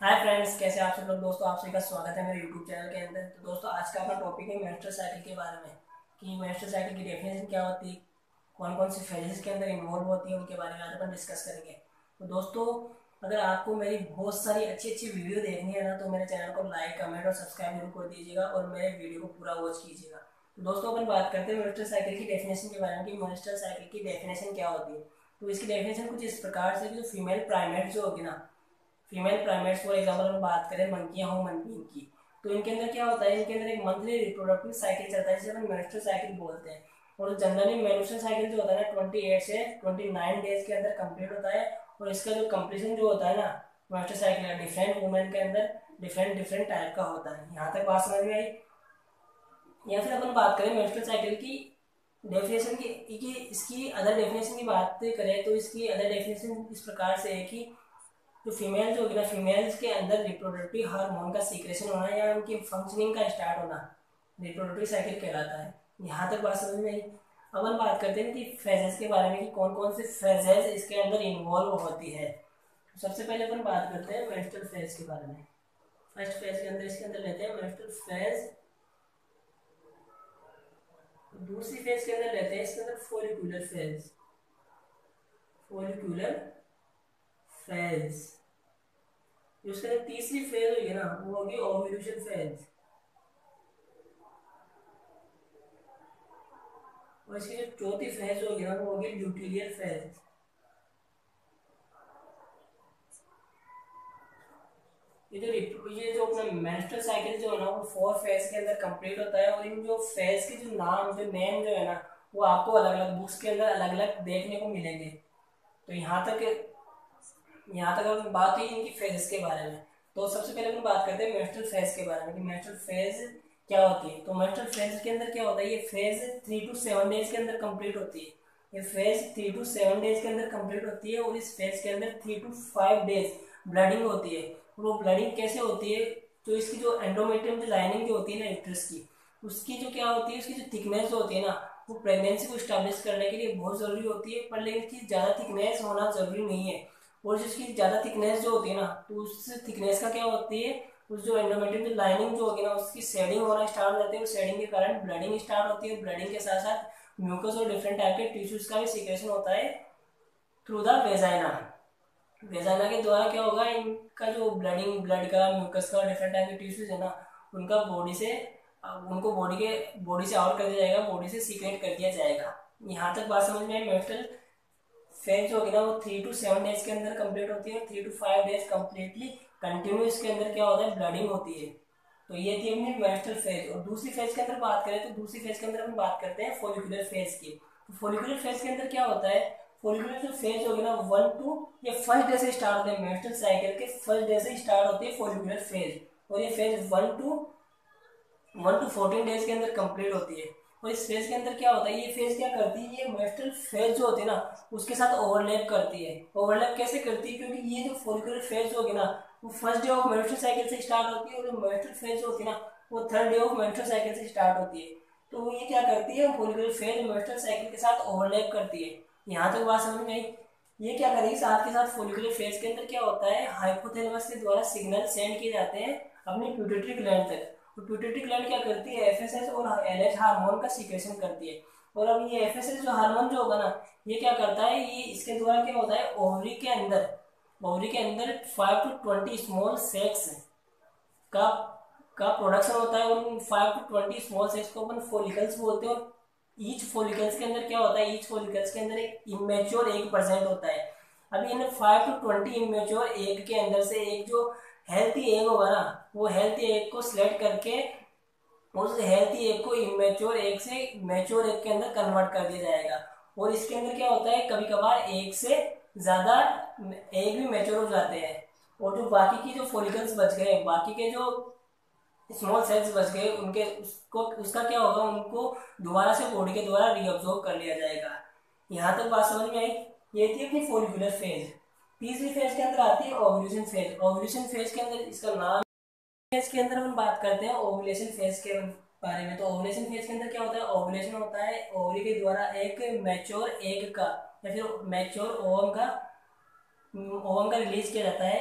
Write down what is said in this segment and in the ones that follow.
Hi friends, कैसे आप सब लोग। दोस्तों, आप सभी का स्वागत है मेरे यूट्यूब चैनल के अंदर। तो दोस्तों, आज का अपना टॉपिक है मेंस्ट्रुअल साइकिल के बारे में कि मेंस्ट्रुअल साइकिल की डेफिनेशन क्या होती है, कौन कौन सी फेजेस के अंदर इन्वॉल्व होती है, उनके बारे में आज अपन डिस्कस करेंगे। तो दोस्तों, अगर आपको मेरी बहुत सारी अच्छी अच्छी वीडियो देखनी है ना, तो मेरे चैनल को लाइक, कमेंट और सब्सक्राइब जरूर कर दीजिएगा और मेरे वीडियो को पूरा वॉच कीजिएगा। तो दोस्तों, अपन बात करते हैं मेंस्ट्रुअल साइकिल की डेफिनेशन के बारे में कि मेंस्ट्रुअल साइकिल की डेफिनेशन क्या होती है। तो इसकी डेफिनेशन कुछ इस प्रकार से कि जो फीमेल प्राइमेट जो होगी ना, फीमेल प्राइमेट्स फॉर एग्जाम्पल हम बात करें मंकियां हो मनकीन की, तो इनके अंदर क्या होता है, इनके अंदर एक मंथली रिप्रोडक्टिव साइकिल चलता है जिसे हम मेंस्ट्रुअल साइकिल बोलते हैं। और जनरली मेंस्ट्रुअल साइकिल जो होता है ना 28 से 29 डेज के अंदर कंप्लीट होता है। और इसका जो कंप्लीशन जो होता है ना मेंस्ट्रुअल साइकिल का डिफरेंट वुमेन के अंदर डिफरेंट डिफरेंट टाइप का होता है। यहाँ तक बात समझ में आई। या फिर अपन बात करें मेंस्ट्रुअल साइकिल की डेफिनेशन की इसकी अदर डेफिनेशन की बात करें तो इसकी अदर डेफिनेशन इस प्रकार से है कि जो फीमेल जो होगी ना, फीमेल्स के अंदर रिप्रोडक्टिव हार्मोन का सीक्रेशन होना या उनकी फंक्शनिंग का स्टार्ट होना रिप्रोडक्टिव साइकिल कहलाता है। यहाँ तक बात समझ में आई। अब हम बात करते हैं कि फेजेस के बारे में कि कौन कौन से फेजेस इसके अंदर इन्वॉल्व होती है। तो सबसे पहले अपन बात करते हैं मेंस्ट्रुअल फेज के बारे में। फर्स्ट फेज के अंदर इसके अंदर लेते हैं मेंस्ट्रुअल फेज। दूसरी फेज के अंदर लेते हैं इसके अंदर फोलिकुलर फेज। Follicular phase. उसके अंदर तीसरी फेज होगी ना, वो होगी ओव्यूलेशन फेज। और इसकी जो चौथी फेज होगी ना, वो होगी ल्यूटिलियर फेज। ये जो अपना मेंस्ट्रुअल साइकिल जो है ना, वो 4 फेज के अंदर कंप्लीट होता है। और इन जो फेज के जो नाम जो नेम जो है ना, वो आपको अलग अलग बुक्स के अंदर अलग अलग देखने को मिलेंगे। तो यहाँ तक अगर बात हुई इनकी फेजेस के बारे में। तो सबसे पहले हम बात करते हैं मेंस्ट्रुअल फेज के बारे में कि मेंस्ट्रुअल फेज क्या होती है। तो मेंस्ट्रुअल फेज के अंदर क्या होता है, ये फेज 3 to 7 डेज के अंदर कंप्लीट होती है। ये फेज 3 to 7 डेज के अंदर कंप्लीट होती है। और इस फेज के अंदर 3 to 5 डेज ब्लडिंग होती है। और वो ब्लडिंग कैसे होती है, तो इसकी जो एंडोमेट्रियम जो लाइनिंग जो होती है ना यूट्रस की, उसकी जो क्या होती है, उसकी जो थिकनेस जो होती है ना, वो प्रेगनेंसी को स्टैब्लिश करने के लिए बहुत जरूरी होती है। पर लेकिन इसकी ज्यादा थिकनेस होना जरूरी नहीं है। और जिसकी ज़्यादा थिकनेस जो होती है ना, तो उस थिकनेस का क्या होती है, उस जो एंडोमेट्रियम जो लाइनिंग जो होगी ना, उसकी शेडिंग होना स्टार्ट हो जाती है। और शेडिंग के कारण ब्लडिंग स्टार्ट होती है। ब्लडिंग के साथ साथ म्यूकस और डिफरेंट टाइप के टिश्यूज का भी सिक्रेशन होता है थ्रू द वेजाइना। वेजाइना के द्वारा क्या होगा, इनका जो ब्लड का, म्यूकस का, डिफरेंट टाइप के टिश्यूज है ना, उनका उनको बॉडी से आउट कर दिया जाएगा, बॉडी से सीक्रेट कर दिया जाएगा। यहाँ तक बात समझ में आई। मेंस्ट्रुअल फेज होगी ना, वो 3 to 7 डेज के अंदर कंप्लीट होती है। और 3 to 5 डेज कंप्लीटली कंटिन्यूस के अंदर क्या होता है, ब्लडिंग होती है। तो ये थी अपनी मेंस्ट्रुअल फेज। और दूसरी फेज के अंदर बात करें तो दूसरी फेज के अंदर हम बात करते हैं फोलिकुलर फेज की। तो फोलिकुलर फेज के अंदर क्या होता है, फोलिकुलर जो फेज होगी ना, 1 to ये फर्स्ट डे से स्टार्ट होते हैं। मेंस्ट्रुअल साइकिल के फर्स्ट डे से स्टार्ट होती है फोलिकुलर फेज। और ये फेज 1 to 14 डेज के अंदर कंप्लीट होती है। और इस फेज के अंदर क्या होता है, ये फेज क्या करती है, ये मेंस्ट्रुअल फेज जो होती है ना, उसके साथ ओवरलैप करती है। ओवरलैप कैसे करती है, क्योंकि ये जो फोलिकुलर फेज होगी ना, वो first day of menstrual cycle से स्टार्ट होती है। और जो मेंस्ट्रुअल फेज होती है ना, वो third day of menstrual cycle से स्टार्ट होती है। तो वो ये क्या करती है, फोलिकुलर फेज मेंस्ट्रुअल साइकिल के साथ ओवरलैप करती है। यहाँ तक बात समझ में आई। ये क्या करेगी, साथ के साथ फोलिकुलर फेज के अंदर क्या होता है, हाइपोथैलेमस के द्वारा सिग्नल सेंड किए जाते हैं अपनी प्यूटेटरी ग्लैंड तक। तो प्यूटेटरी ग्लैंड क्या करती है, एफएसएच और एलएच हार्मोन का सीक्रेशन करती है। और अब ये एफएसएच जो हार्मोन जो होगा ना, ये क्या करता है, ये इसके द्वारा क्या होता है, ओवरी के अंदर 5 to 20 स्मॉल सेक्स का का प्रोडक्शन होता है। उन 5 to 20 स्मॉल सेक्स को अपन फोलिकल्स बोलते हैं। और ईच फोलिकल्स के अंदर क्या होता है, ईच फोलिकल्स के अंदर एक इमेच्योर एग प्रेजेंट होता है। अभी इन 5 to 20 इमेच्योर एग के अंदर से एक जो हेल्थी एग होगा ना, वो हेल्थी एग को सिलेक्ट करके उस हेल्थी एग को इमेच्योर एग से मैच्योर एग के अंदर कन्वर्ट कर दिया जाएगा। और इसके अंदर क्या होता है, कभी कभार एक से ज्यादा एग भी मैच्योर हो जाते हैं। और जो बाकी की जो फॉलिकल्स बच गए, बाकी के जो स्मॉल सेल्स बच गए, उनके उसको उसका क्या होगा, उनको दोबारा से बॉडी के द्वारा रीअब्जॉर्ब कर लिया जाएगा। यहाँ तक बात समझ में आई। ये थी अपनी फोलिकुलर फेज। तीसरी फेज के अंदर आती है ओव्यूलेशन फेज। ओव्यूलेशन फेज के अंदर इसका नाम, फेज के अंदर हम बात करते हैं ओवुलेशन फेज के बारे में। तो ओवुलेशन फेज के अंदर क्या होता है, ओवुलेशन होता है ओवरी के द्वारा एक मैच्योर एग का या फिर मैच्योर ओवम का रिलीज किया जाता है।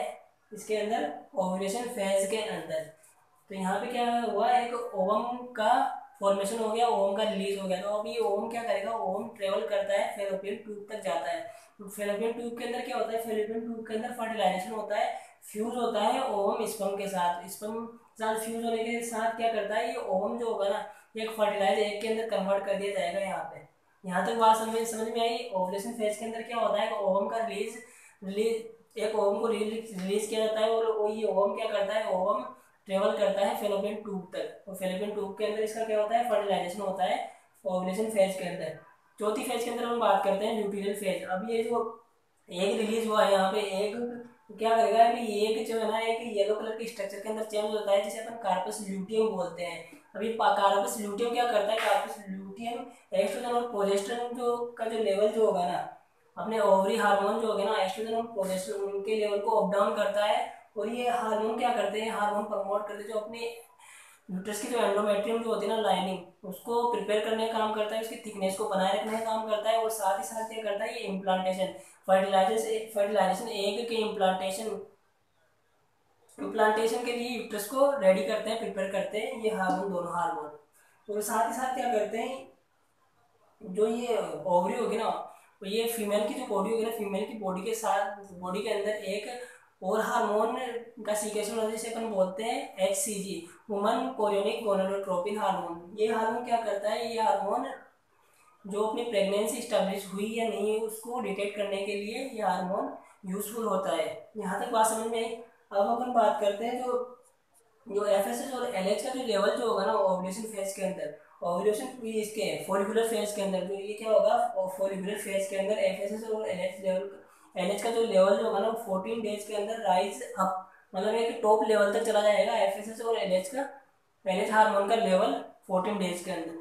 इसके अंदर, ओव्यूलेशन फेज के अंदर। तो यहाँ पे क्या हुआ, एक ओवम का फॉर्मेशन हो गया, ओवम का रिलीज हो गया। तो अब ये ओवम क्या करेगा, ओवम ट्रेवल करता है, फेलोपियन ट्यूब तक जाता है। तो फेलोपियन ट्यूब के अंदर क्या होता है, फेलोपियन ट्यूब के अंदर फर्टिलाइजेशन होता है, फ्यूज होता है ओवम स्पर्म के साथ। स्पर्म साथ फ्यूज होने के साथ क्या करता है, ये ओवम जो होगा ना, एक फर्टिलाइज एग के अंदर कन्वर्ट कर दिया जाएगा। यहाँ पे, यहाँ तक बात समझ में आई। ओवुलेशन फेज के अंदर क्या होता है, ओवम का रिलीज रिलीज एक ओवम को रिलीज किया जाता है, और वो ये ओवम क्या करता है, ओवम ट्रेवल करता है फेलोपियन ट्यूब तक। और फेलोपियन ट्यूब के अंदर इसका क्या होता है, फर्टिलाइजेशन होता है ओवुलेशन फेज के अंदर। चौथी फेज के अंदर हम बात करते हैं ल्यूटियल फेज। अब ये जो एग रिलीज हुआ है यहाँ पे, एग क्या करेगा, अभी एग जो है ना, एक येलो कलर के स्ट्रक्चर के अंदर चेंज होता है, जिसे अपन कार्पस ल्यूटियम बोलते हैं। अभी कार्पस ल्यूटियम क्या करता है, कार्पस ल्यूटियम एस्ट्रोजन और प्रोजेस्टेरोन जो का जो लेवल जो होगा ना, अपने ओवरी हार्मोन जो होगा ना, एस्ट्रोजन और प्रोजेस्टेरोन, उनके लेवल को अप डाउन करता है। और ये हार्मोन क्या करते हैं, हार्मोन प्रमोट करते हैं जो अपने यूट्रस की जो एंडोमेट्रियम जो होती है ना, लाइनिंग, उसको प्रिपेयर करने का काम करता है, उसकी थिकनेस को बनाए रखने का काम करता है। और साथ ही साथ क्या करता है, ये इम्प्लांटेशन, फर्टिलाइजेशन एग के इम्प्लांटेशन इम्प्लांटेशन के लिए यूट्रस को रेडी करते हैं, प्रिपेयर करते हैं ये हार्मोन, दोनों हार्मोन। और साथ ही साथ क्या करते हैं, जो ये ओवरी होगी ना, तो ये फीमेल की जो बॉडी होगी ना, फीमेल की बॉडी के साथ, बॉडी के अंदर एक और हार्मोन का सीक्रेशन होता है, जिसे अपन बोलते हैं HCG, woman chorionic gonadotropin hormone. ये हार्मोन क्या करता है, ये हार्मोन जो अपनी प्रेगनेंसी स्टैब्लिश हुई या नहीं हुई उसको डिटेक्ट करने के लिए ये हार्मोन यूजफुल होता है। यहाँ तक बात समझ में आई। अब अपन बात करते हैं जो जो FSH और LH का जो लेवल जो होगा ना ओव्यूलेशन फेज के अंदर, ओव्यूलेशन इसके फॉलिकुलर फेज के अंदर, जो ये क्या होगा, फॉलिकुलर फेज के अंदर FSH और LH लेवल, LH का जो लेवल जो होगा ना, 14 डेज के अंदर राइज अप, मतलब एक टॉप लेवल तक चला जाएगा FSH और LH हार्मोन का लेवल 14 डेज के अंदर,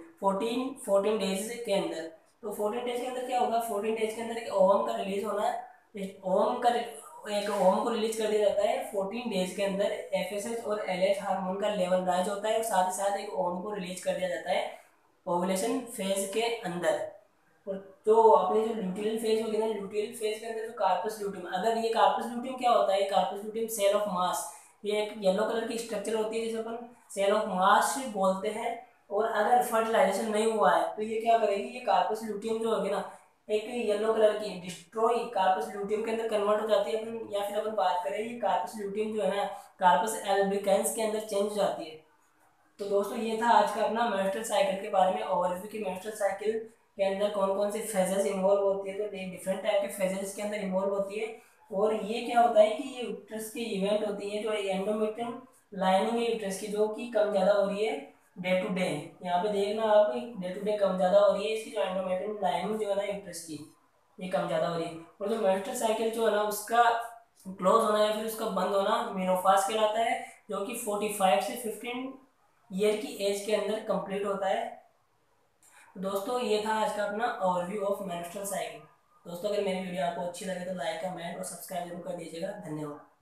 14 डेज के अंदर। तो 14 डेज के अंदर क्या होगा, 14 डेज के अंदर एक ओवम का रिलीज होना है, ओवम का एक ओवम को रिलीज कर दिया जाता है 14 डेज के अंदर। FSH और LH हार्मोन का लेवल राइज होता है, और साथ ही साथ एक ओवम को रिलीज कर दिया जाता है ओवुलेशन फेज के अंदर। और जो आपने जो ल्यूटियल फेज होगी ना, ल्यूटियल फेज के अंदर जो कार्पस ल्यूटियम, अगर ये कार्पस ल्यूटियम क्या होता है, corpus luteum cell of mass, ये एक येलो कलर की स्ट्रक्चर होती है जिसे अपन सेल ऑफ मास बोलते हैं। और अगर फर्टिलाइजेशन नहीं हुआ है तो ये क्या करेगी, ये कार्पस ल्यूटियम जो होगी ना, एक येलो कलर की डिस्ट्रॉय कार्पस ल्यूटियम के अंदर कन्वर्ट हो जाती है अपन, या फिर अपन बात करें ये कार्पस ल्यूटियम जो है ना, कार्पस एल्बिकैंस के अंदर चेंज हो जाती है। तो दोस्तों ये था आज का अपना मेंस्ट्रुअल साइकिल के बारे में ओवरव्यू की। मेंस्ट्रुअल साइकिल के अंदर कौन कौन सी फेजेस इन्वॉल्व होती है, तो डिफरेंट टाइप के फेजेस के अंदर इन्वॉल्व होती है। और ये क्या होता है कि ये यूट्रस की इवेंट होती है, जो एंडोमेट्रियम लाइनिंग है यूट्रस की, जो कि कम ज़्यादा हो रही है डे टू डे। यहाँ पे देखना आप, डे टू डे कम ज़्यादा हो रही है इसकी जो एंडोमेट्रियम लाइनिंग जो है ना यूट्रस की, ये कम ज़्यादा हो रही है। और जो मेंस्ट्रुअल साइकिल जो है ना, उसका क्लोज होना या फिर उसका बंद होना मेनोपाज कहलाता है, जो कि 45 से 15 ईयर की एज के अंदर कंप्लीट होता है। दोस्तों ये था आज का अपना ओवरव्यू ऑफ मेंस्ट्रुअल साइकिल। दोस्तों अगर मेरी वीडियो आपको अच्छी लगे तो लाइक, कमेंट और सब्सक्राइब जरूर कर दीजिएगा। धन्यवाद।